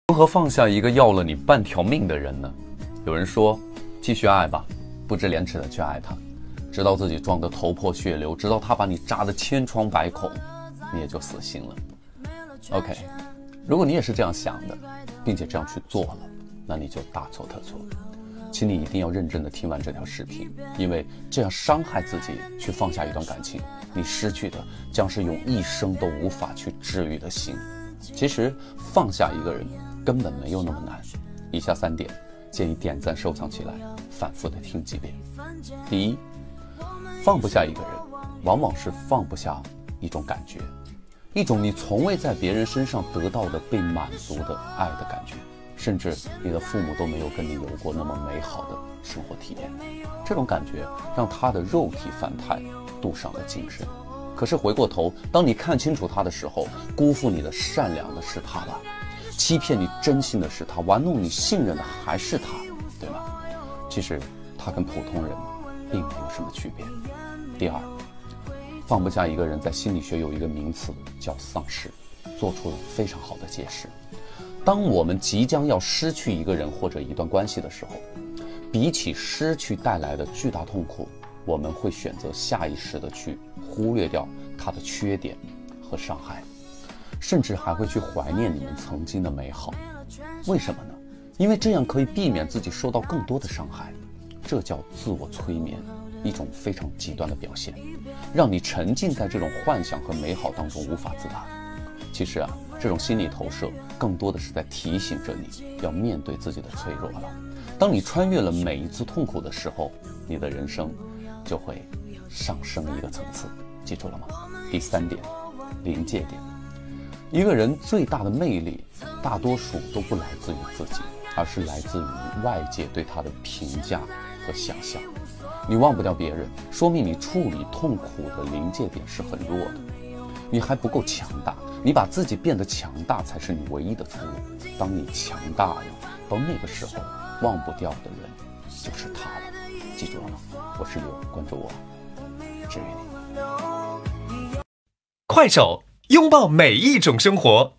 如何放下一个要了你半条命的人呢？有人说，继续爱吧，不知廉耻的去爱他，直到自己撞得头破血流，直到他把你扎得千疮百孔，你也就死心了。OK， 如果你也是这样想的，并且这样去做了，那你就大错特错。请你一定要认真的听完这条视频，因为这样伤害自己去放下一段感情，你失去的将是用一生都无法去治愈的心。其实放下一个人根本没有那么难。以下3点建议点赞收藏起来，反复的听几遍。第一，放不下一个人，往往是放不下一种感觉，一种你从未在别人身上得到的被满足的爱的感觉，甚至你的父母都没有跟你有过那么美好的生活体验。这种感觉让他的肉体反态，镀上了精神。可是回过头，当你看清楚他的时候，辜负你的善良的是他吧，欺骗你真心的是他，玩弄你信任的还是他，对吗？其实他跟普通人并没有什么区别。第二，放不下一个人，在心理学有一个名词叫丧失，做出了非常好的解释。当我们即将要失去一个人或者一段关系的时候，比起失去带来的巨大痛苦，我们会选择下意识的去忽略掉他的缺点和伤害，甚至还会去怀念你们曾经的美好。为什么呢？因为这样可以避免自己受到更多的伤害。这叫自我催眠，一种非常极端的表现，让你沉浸在这种幻想和美好当中无法自拔。其实这种心理投射更多的是在提醒着你要面对自己的脆弱了。当你穿越了每一次痛苦的时候，你的人生就会上升一个层次。记住了吗？第3点，临界点。一个人最大的魅力，大多数都不来自于自己，而是来自于外界对他的评价和想象。你忘不掉别人，说明你处理痛苦的临界点是很弱的，你还不够强大。你把自己变得强大才是你唯一的出路。当你强大了，到那个时候，忘不掉的人就是他了。记住了吗？我是刘，关注我，治愈你。 快手，拥抱每一种生活。